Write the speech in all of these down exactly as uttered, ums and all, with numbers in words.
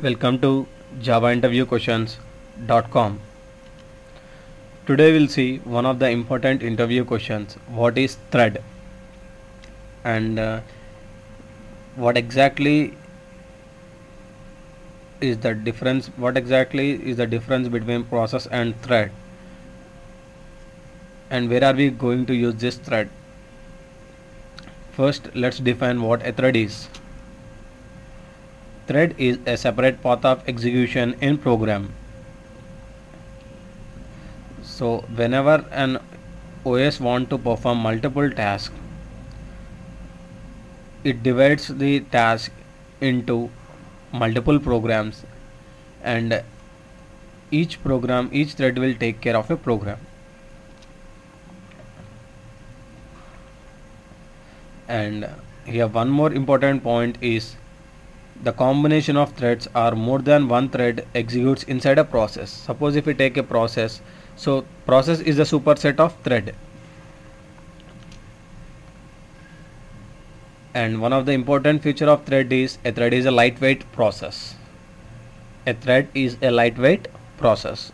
Welcome to Java Interview Questions dot com. Today we'll see one of the important interview questions. What is thread? And uh, what exactly is the difference? What exactly is the difference between process and thread? And where are we going to use this thread? First, let's define what a thread is. Thread is a separate path of execution in program. So whenever an O S want to perform multiple tasks, it divides the task into multiple programs, and each program, each thread will take care of a program. And here one more important point is the combination of threads or more than one thread executes inside a process. Suppose if we take a process, so process is a superset of thread. And one of the important feature of thread is a thread is a lightweight process. A thread is a lightweight process.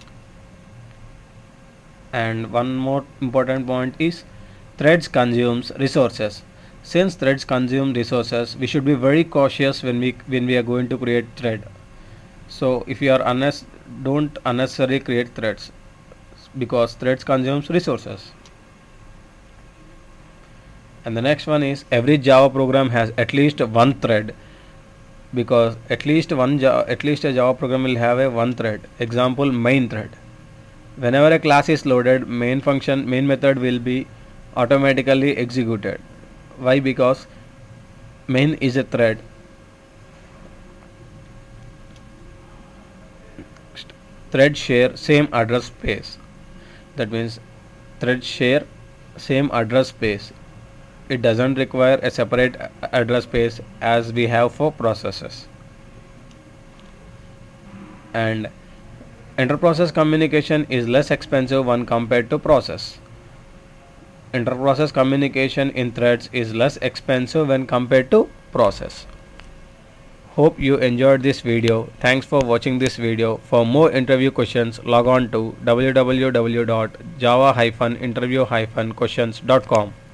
And one more important point is threads consumes resources. Since threads consume resources, we should be very cautious when we when we are going to create thread. So if you are unnes don't unnecessarily create threads, because threads consumes resources. And the next one is every Java program has at least one thread, because at least one Java, at least a Java program will have a one thread. Example, main thread. Whenever a class is loaded, main function main method will be automatically executed. Why? Because main is a thread. Thread share same address space. That means thread share same address space. It doesn't require a separate address space as we have for processes. And inter-process communication is less expensive when compared to process. Inter-process communication in threads is less expensive when compared to process. Hope you enjoyed this video. Thanks for watching this video. For more interview questions, log on to w w w dot java dash interview dash questions dot com.